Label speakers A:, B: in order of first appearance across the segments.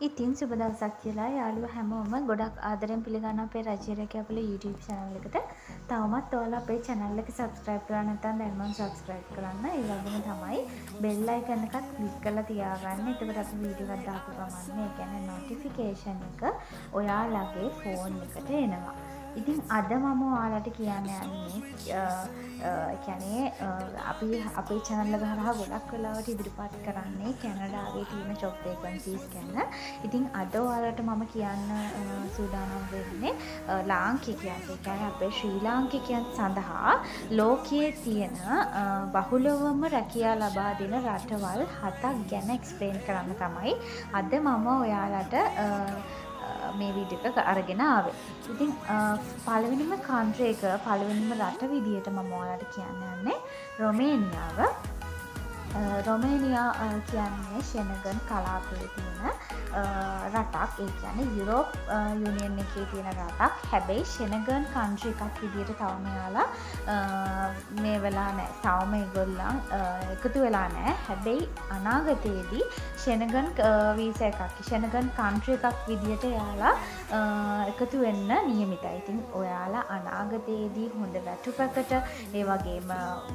A: ඉතින් සුබ දවසක් කියලා යාළුවෝ හැමෝම ගොඩක් ආදරෙන් පිළිගන්න අපේ රජිරේක අපේ YouTube channel එකට. තවමත් ඔයාලා අපේ channel එක subscribe කරලා නැත්නම් දැන්ම subscribe කරන්න. ඒ වගේම තමයි bell icon එකත් click කරලා තියාගන්න. එතකොට අපි වීඩියෝ එකක් දාපු ගමන් ඒ කියන්නේ notification එක ඔයාලගේ phone එකට එනවා. ඉතින් අද මම ඔයාලට කියන්න යන්නේ කියන්නේ අපි අපේ channel එක හරහා ගොඩක් වෙලාවට ඉදිරිපත් කරන්නේ කැනඩාවේ තියෙන job vacancies ගැන. ඉතින් අද ඔයාලට මම කියන්න සූදානම් වෙන්නේ ලාංකිකයන්. ඒ කියන්නේ අපේ ශ්‍රී ලාංකිකයන් සඳහා ලෝකයේ තියෙන බහුලවම රැකියා ලබා දෙන රටවල් 7ක් ගැන explain කරන්න තමයි අද මම ඔයාලට මේ වීඩියෝ එක අරගෙන ආවේ. ඉතින් පළවෙනිම country එක පළවෙනිම රට විදියට මම ඔයාලට කියන්න යන්නේ රොමේනියාව. රොමේනියා කියන්නේ ෂෙනගන් කලාපයේ තියෙන රටක්. ඒ කියන්නේ යුරෝප් යුනියන් එකේ තියෙන රටක්. හැබැයි ෂෙනගන් country එකක් විදියට තවම යාලා මේ වෙලා නැහැ. තවම ඒගොල්ලන් එකතු වෙලා නැහැ. හැබැයි අනාගතයේදී ෂෙනගන් වීසා එකක් ෂෙනගන් country එකක් විදියට යාලා එකතු වෙන්න නියමිතයි. ඉතින් ඔයාලා අනාගතයේදී හොඳ වැටුපකට ඒ වගේම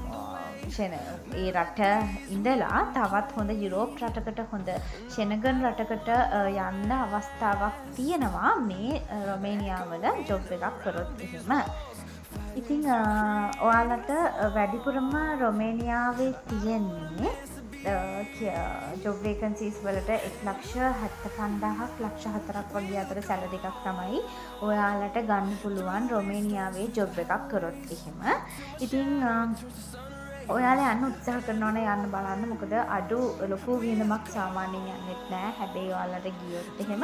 A: ඒ රට ඉඳලා තවත් හොඳ යුරෝප් රටකට හොඳ ෂෙනගන් රටකට යන්න අවස්ථාවක් තියෙනවා මේ රොමේනියාවල ජොබ් එකක් කරොත් එහෙම. ඉතින් ඔයාලට වැඩිපුරම රොමේනියාවේ තියෙන්නේ ජොබ් වේකන්සීස් වලට 1,75,000ක් 1,04,000ක් වගේ අතර සැලරි එකක් තමයි ඔයාලට ගන්න පුළුවන් රොමේනියාවේ ජොබ් එකක් කරොත් එහෙම. ඉතින් ඔයාලා යන්න උත්සාහ කරනවනේ යන්න බලන්න. මොකද අඩු ලොකු වියදමක් සාමාන්‍යයෙන් යන්නෙත් නෑ. හැබැයි ඔයාලට ගියොත් එහෙම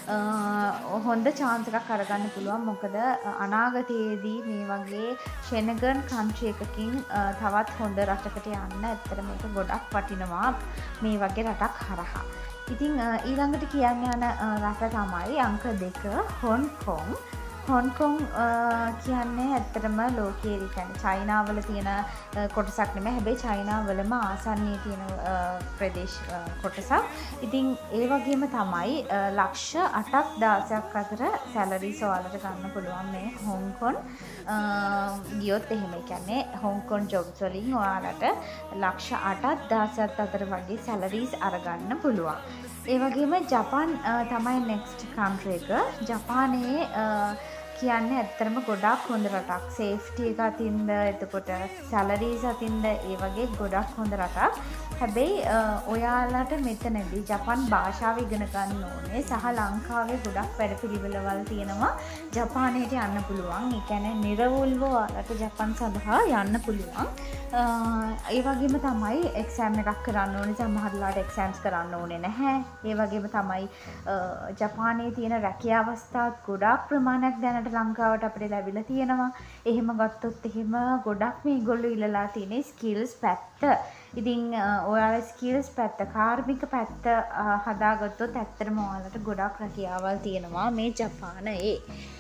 A: හොඳ chance එකක් අරගන්න පුළුවන්. මොකද අනාගතයේදී මේ වගේ ෂෙනගන් country එකකින් තවත් හොඳ රටකට යන්න ඇත්තට මේක ගොඩක් වටිනවා මේ වගේ රටක් හරහා. ඉතින් ඊළඟට කියන්න යන රට තමයි අංක 2 හොංකොං. හොංකොං කියන්නේ ඇත්තටම ලෝකයේ කියන්නේ චයිනාවල තියෙන කොටසක් නෙමෙයි. හැබැයි චයිනාවලම ආසන්නයේ තියෙන ප්‍රදේශ කොටසක්. ඉතින් ඒ වගේම තමයි ලක්ෂ 8ක් 16ක් අතර සැලරිස් ඔයාලට ගන්න පුළුවන් මේ හොංකොං ගියොත් එහෙම. ඒ කියන්නේ හොංකොං ජොබ්ස් වලින් ඔයාලට ලක්ෂ 8ක් 16ක් අතර වගේ සැලරිස් අරගන්න පුළුවන්. ඒ වගේම ජපාන් තමයි next country එක. ජපානයේ කියන්නේ ඇත්තටම ගොඩක් හොඳ රටක්. සේෆ්ටි එක අතින්ද එතකොට සැලරිස් අතින්ද ඒ වගේ ගොඩක් හොඳ රටක්. හැබැයි ඔයාලට මෙතනදී ජපාන් භාෂාව ඉගෙන ගන්න ඕනේ. සහ ලංකාවේ ගොඩක් වැඩපිළිවෙළවල් තියෙනවා ජපානයට යන්න පුළුවන්. ඒ කියන්නේ නිර්වුල්ව ඔයාලට ජපාන් සඳහා යන්න පුළුවන්. ඒ වගේම තමයි එක්සෑම් එකක් කරන්න ඕනේ. සමහරලාට එක්සෑම්ස් කරන්න ඕනේ නැහැ. ඒ වගේම තමයි ජපානයේ තියෙන රැකියා අවස්ථාත් ගොඩක් ප්‍රමාණයක් දැනට ලංකාවට අපිට ලැබිලා තියෙනවා. එහෙම ගත්තොත් එහෙම ගොඩක් මේගොල්ලෝ ඉල්ලලා තියෙන ස්කිල්ස් පැත්ත. ඉතින් ඔයාලා ස්කිල්ස් පැත්ත කාර්මික පැත්ත හදාගත්තොත් ඇත්තටම ඔයාලට ගොඩක් රැකියාවල් තියෙනවා මේ ජපානයේ.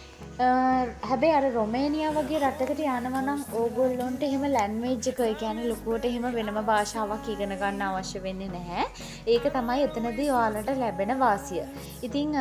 A: හැබැයි අර රොමේනියා වගේ රටකට යනවා නම් ඕගොල්ලොන්ට එහෙම ලැන්ග්වේජ් එක ඒ කියන්නේ ලොකුවට එහෙම වෙනම භාෂාවක් ඉගෙන ගන්න අවශ්‍ය වෙන්නේ නැහැ. ඒක තමයි එතනදී ඔයාලට ලැබෙන වාසිය. ඉතින්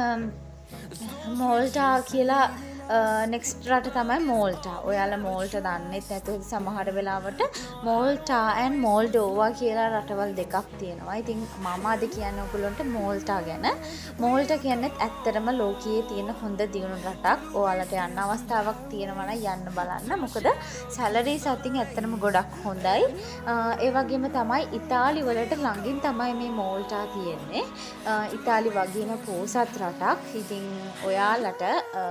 A: මෝල්ටා කියලා නෙක්ස්ට් රට තමයි මෝල්ටා. ඔයාලා මෝල්ටා දන්නෙත් නැතුව සමහර වෙලාවට මෝල්ටා and මොල්ඩෝවා කියලා රටවල් දෙකක් තියෙනවා. ඉතින් මම අද කියන්නේ ඔයගොල්ලන්ට මෝල්ටා ගැන. මෝල්ටා කියන්නේ ඇත්තටම ලෝකයේ තියෙන හොඳ දියුණු රටක්. ඔයාලට යන්න අවස්ථාවක් තියෙනවා නම් යන්න බලන්න. මොකද සැලරිස් අතින් ඇත්තටම ගොඩක් හොඳයි. ඒ වගේම තමයි ඉතාලි වලට ළඟින් තමයි මේ මෝල්ටා තියෙන්නේ. ඉතාලි වගේම පොහොසත් රටක්. ඉතින් ඔයාලට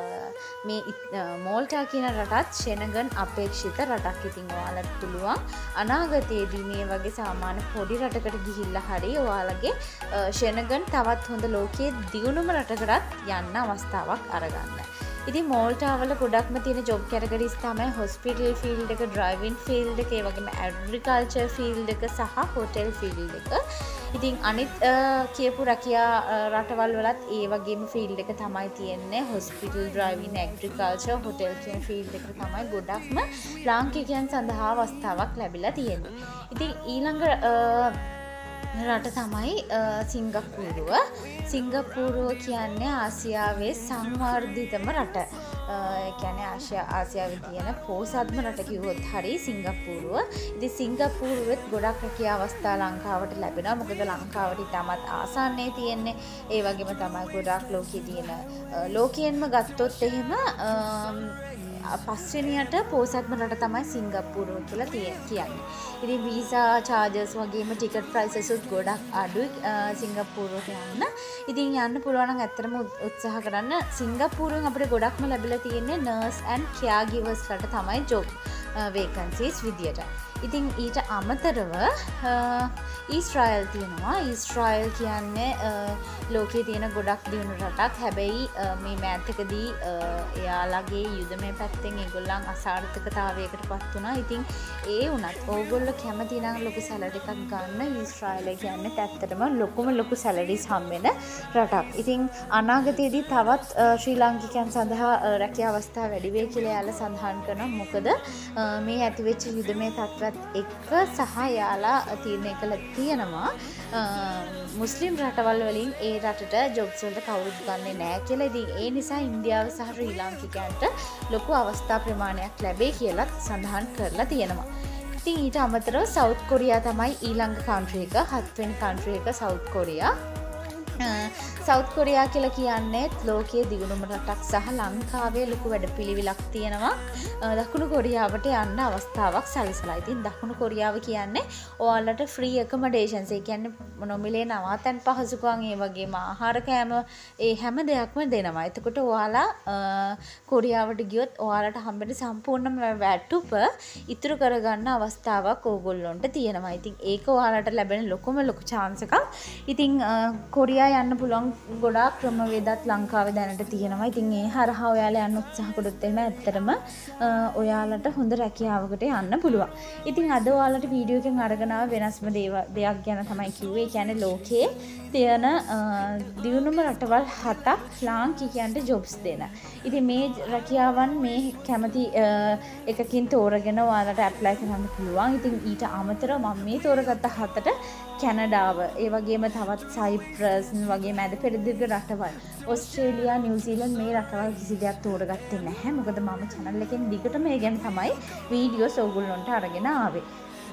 A: මේ මෝල්ටා කියන රටත් ෂෙනගන් අපේක්ෂිත රටක්. ඉතින් ඔයාලට පුළුවන් අනාගතයේදී මේ වගේ සාමාන්‍ය පොඩි රටකට ගිහිල්ලා හරි ඔයාලගේ ෂෙනගන් තවත් හොඳ ලෝකයේ දියුණුම රටකටත් යන්න අවස්ථාවක් අරගන්න. ඉතින් මෝල්ටාවල ගොඩක්ම තියෙන ජොබ් කැටගරිස් තමයි හොස්පිටල් ෆීල්ඩ් එක, ඩ්‍රයිවිං ෆීල්ඩ් එක, ඒ වගේම ඇග්‍රිකල්චර් ෆීල්ඩ් එක සහ හොටෙල් ෆීල්ඩ් එක. ඉතින් අනිත් කියපු රැකියා රටවල් වලත් ඒ වගේම ෆීල්ඩ් එක තමයි තියෙන්නේ. හොස්පිටල්, ඩ්‍රයිවිං, ඇග්‍රිකල්චර්, හොටෙල් කියන ෆීල්ඩ් එක තමයි ගොඩක්ම ලාංකිකයන් සඳහා අවස්ථාවක් ලැබිලා තියෙන්නේ. ඉතින් ඊළඟ රට තමයි සිංගප්පූරුව. සිංගප්පූරුව කියන්නේ ආසියාවේ සංවර්ධිතම රට. කියන්නේ ආසියාවේ තියෙන පොහොසත්ම රට කිව්වොත් හරි සිංගප්පූරුව. ඉතින් සිංගප්පූරුවෙත් ගොඩක් රැකියා අවස්ථා ලංකාවට ලැබෙනවා. මොකද ලංකාවට ඉතාමත් ආසන්නයේ තියෙන්නේ. ඒ වගේම තමයි ගොඩක් ලෝකයේ තියෙන ලෝකයෙන්ම ගත්තොත් එහෙම පස්වෙනියට පොහොසත්ම රට තමයි සිංගප්පූරුව කියලා කියන්නේ. ඉතින් වීසා චාර්ජස් වගේම ටිකට් ප්‍රයිසස් උත් ගොඩක් අඩුයි සිංගප්පූරුවට යන්න. ඉතින් යන්න පුළුවන් නම් ඇත්තටම උත්සාහ කරන්න. සිංගප්පූරුවෙන් අපිට ගොඩක්ම ලැබිලා තියෙන්නේ නර්ස් ඇන්ඩ් කෙයා ගිවර්ස් වලට තමයි ජොබ් වේකන්සීස් විදියට. ඉතින් ඊට අමතරව ඊස්ට්‍රායල් තියෙනවා. ඊස්ට්‍රායල් කියන්නේ ලෝකයේ තියෙන ගොඩක් දියුණු රටක්. හැබැයි මේ මෑතකදී එයාලගේ යුදමය පැත්තෙන් ඒගොල්ලන් අසාර්ථකතාවයකට පත් වුණා. ඉතින් ඒ වුණත් ඕගොල්ලෝ කැමති නම් ලොකු සැලරි එකක් ගන්න. ඊස්ට්‍රායල් කියන්නේ ඇත්තටම ලොකු සැලරිස් හම්බෙන රටක්. ඉතින් අනාගතයේදී තවත් ශ්‍රී ලාංකිකයන් සඳහා රැකියා අවස්ථා වැඩි වෙයි කියලා යාලා සඳහන් කරනවා. මොකද මේ ඇතිවෙච්ච යුදමය තත්ත්වයක් එක්ක සහ යාලා තීරණය කළ තියෙනවා මුස්ලිම් රටවල් වලින් ඒ රටට ජොබ්ස් වලට කවුරුත් ගන්නෙ නැහැ කියලා. ඉතින් ඒ නිසා ඉන්දියාව සහ ශ්‍රී ලාංකිකයන්ට ලොකු අවස්ථා ප්‍රමාණයක් ලැබෙයි කියලා සඳහන් කරලා තියෙනවා. ඉතින් ඊට අමතරව සවුත් කොරියා තමයි ඊළඟ කන්ට්‍රි එක. 7 වෙනි කන්ට්‍රි එක සවුත් කොරියා. සවුත් කොරියා කියලා කියන්නේ ලෝකයේ දියුණුම රටක් සහ ලංකාවේ ලොකු වැඩපිළිවෙලක් තියෙනවා දකුණු කොරියාවට යන්න අවස්ථාවක් සැලසලා. ඉතින් දකුණු කොරියාව කියන්නේ ඔයාලට ෆ්‍රී ඇකොමඩේෂන්ස්, ඒ කියන්නේ නොමිලේ නවාතැන් පහසුකම්, ඒ වගේම ආහාර කෑම, ඒ හැම දෙයක්ම දෙනවා. එතකොට ඔයාලා කොරියාවට ගියොත් ඔයාලට හම්බෙන සම්පූර්ණම වැටුප ඉතුරු කරගන්න අවස්ථාවක් ඕගොල්ලොන්ට තියෙනවා. ඉතින් ඒක ඔයාලට ලැබෙන ලොකු chance එකක්. ඉතින් කොරියා යන්න පුළුවන් ගොඩාක් ක්‍රමවේදත් ලංකාවේ දැනට තියෙනවා. ඉතින් ඒ හරහා ඔයාලා යන්න උත්සාහ කළොත් එහෙම ඇත්තටම ඔයාලට හොඳ රැකියාවකට යන්න පුළුවන්. ඉතින් අද ඔයාලට වීඩියෝ එකෙන් අරගෙන ආව වෙනස්ම දෙයක් ගැන තමයි කිව්වේ. ඒ කියන්නේ ලෝකයේ තියෙන දියුණුම රටවල් 7ක් ලාංකිකයන්ට ජොබ්ස් දෙන. ඉතින් මේ රැකියාවන් මේ කැමති එකකින් තෝරගෙන ඔයාලට ඇප්ලයි කරන්න පුළුවන්. ඉතින් ඊට අමතරව මම මේ තෝරගත්ත 7ට කැනඩාව, ඒ වගේම තවත් සයිප්‍රස් වගේ මැද පෙරදිග රටවල්, ඔස්ට්‍රේලියා, නිව්සීලන්ත මේ රටවල් කිසි දෙයක් තෝරගත්තේ නැහැ. මොකද මම channel එකෙන් දිගටම ඒ ගැන තමයි වීඩියෝස් ඕගොල්ලොන්ට අරගෙන ආවේ.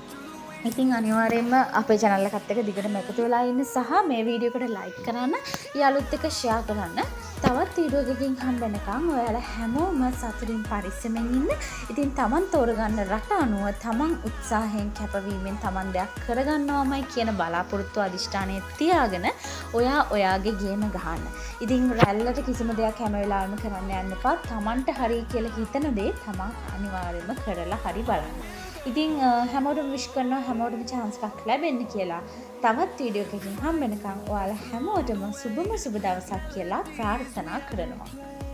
A: ඉතින් අනිවාර්යයෙන්ම අපේ channel එකත් එක්ක දිගටම එකතු වෙලා ඉන්න සහ මේ වීඩියෝ එකට like කරන්න, යාළුවොත් එක්ක share කරන්න. තවත් වීඩියෝ එකකින් හම්බෙනකම් ඔයාලා හැමෝම සතුටින් පරිස්සමෙන් ඉන්න. ඉතින් Taman තෝරගන්න රට අනුව Taman උත්සාහයෙන් කැපවීමෙන් Taman දෙයක් කරගන්නවමයි කියන බලාපොරොත්තු අදිෂ්ඨානය තියාගෙන ඔයාගේ ගේම ගහන්න. ඉතින් රැල්ලට කිසිම දෙයක් හැම වෙලාවෙම කරන්න යන්න එපා. Tamanට හරි කියලා හිතන දේ Taman අනිවාර්යයෙන්ම කරලා හරි බලන්න. ඉතින් හැමෝටම විශ් කරනවා හැමෝටම chance එකක් ලැබෙන්න කියලා. තවත් වීඩියෝ එකකින් හම්බෙනකම් ඔයාලා හැමෝටම සුබ දවසක් කියලා ප්‍රාර්ථනා කරනවා.